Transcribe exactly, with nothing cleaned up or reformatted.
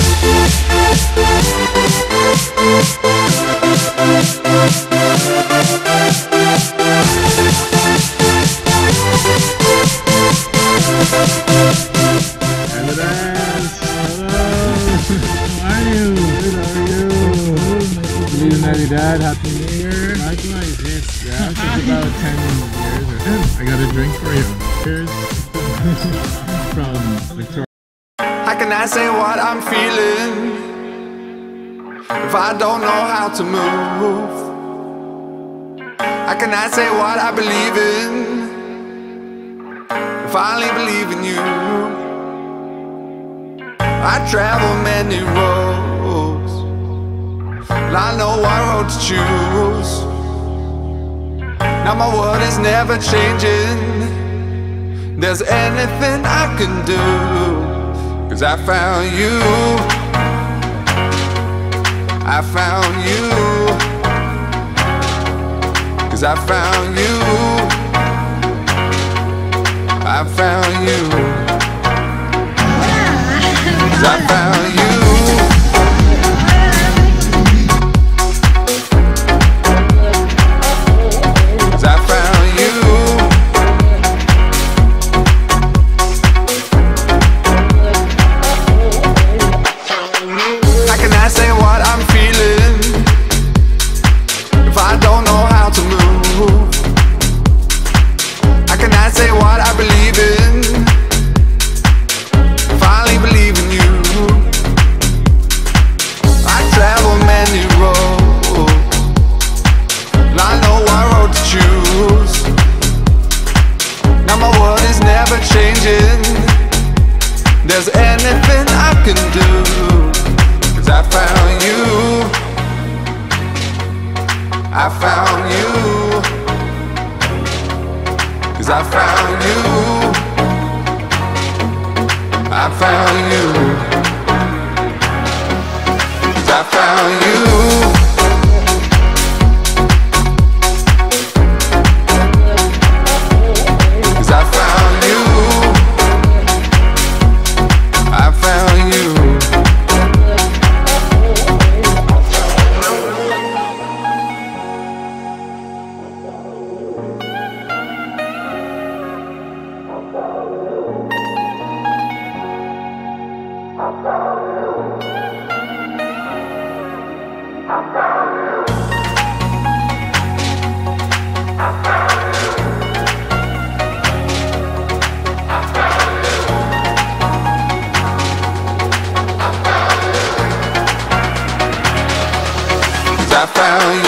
Dad, happy new year. Likewise, yes. Yeah, since about ten years or so. I got a drink for you. Cheers. From Victoria. How can I say what I'm feeling if I don't know how to move? How can I say what I believe in if I only believe in you? I travel many roads, and I know what road to choose. Now my world is never changing. There's anything I can do, 'cause I found you. I found you. 'Cause I found you. I found you. 'Cause I found you. There's anything I can do, 'cause I found you. I found you. 'Cause I found you. I found you. 'Cause I found you. I found